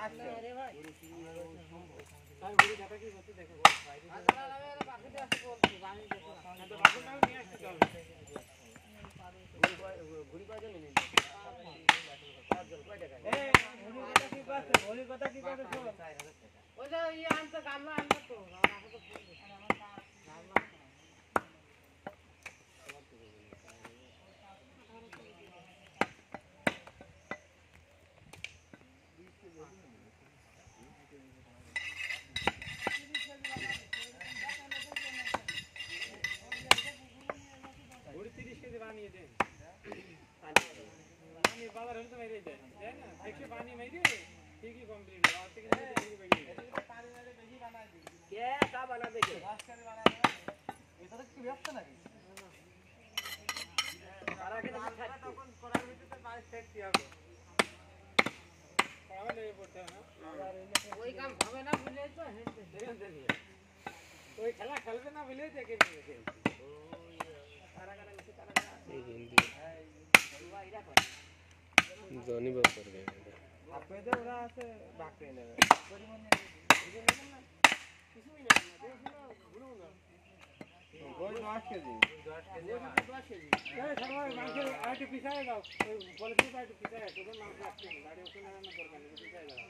Johnny বাপ করে দেবে আপনি তো ওরা আছে বাকরে নেবে পরিমাণে কিছুই না দেখো গুলো না ওই 10 কেজি 10 কেজি এই সবাই মাংস আইটে পিছায় দাও ওই পলিথিন আইটে পিছায় তোর মাংস আসছে গাড়ি ওখানে রান্না করবেন পিছায় দাও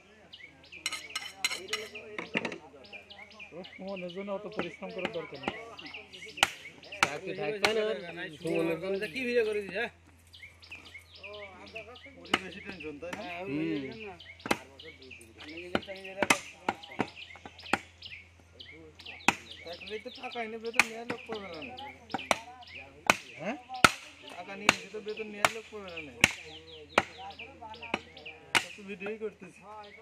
ও সুমনের জন্য অত পরিশ্রম করার দরকার নেই আপনি থাকবেন আর সুমনের জন্য কি ভিডিও করে দিছ হ্যাঁ ওই বেশি টেনশন তাই না আর বছর 2 দিন তো টাকা এনে বেতন নিয়ে লোক পড়বে না হ্যাঁ টাকা নিয়ে তো বেতন নিয়ে লোক পড়বে না তো ভিডিও করতেছি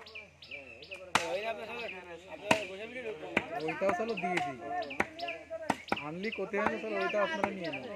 ওইটাও চলো দিয়ে দিই আনলি কোথায় আনলে চলো ওইটা আপনারা নিয়ে নেন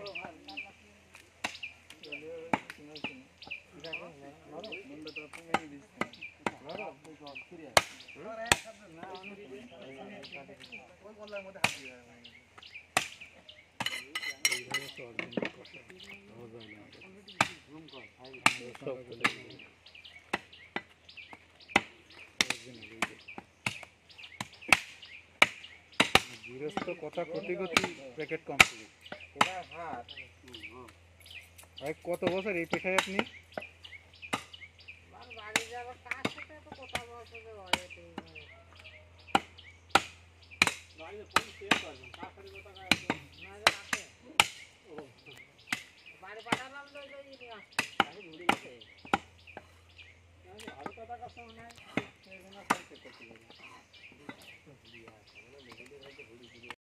গৃহস্থ কথা কোটি কোটি প্যাকেট কমপ্লিট ভাই কত বছর এই পেশায় আপনি বাড়ি পাঠালাম তো